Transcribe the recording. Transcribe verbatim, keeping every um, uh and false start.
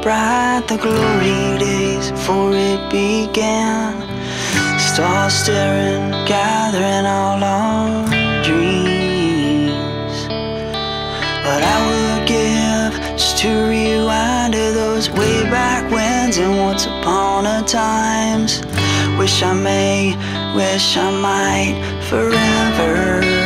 bright the glory days before it began. Stars staring, gathering all our dreams. What I would give just to rewind to those way back whens and once upon a times. Wish I may, wish I might forever.